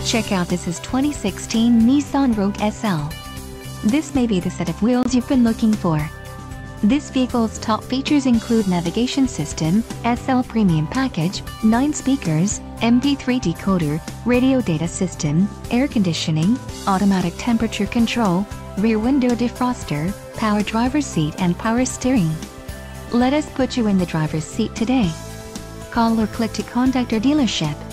Check out this is 2016 Nissan Rogue SL. This may be the set of wheels you've been looking for. This vehicle's top features include navigation system, SL Premium Package, 9 speakers, MP3 decoder, radio data system, air conditioning, automatic temperature control, rear window defroster, power driver's seat and power steering. Let us put you in the driver's seat today. Call or click to contact our dealership.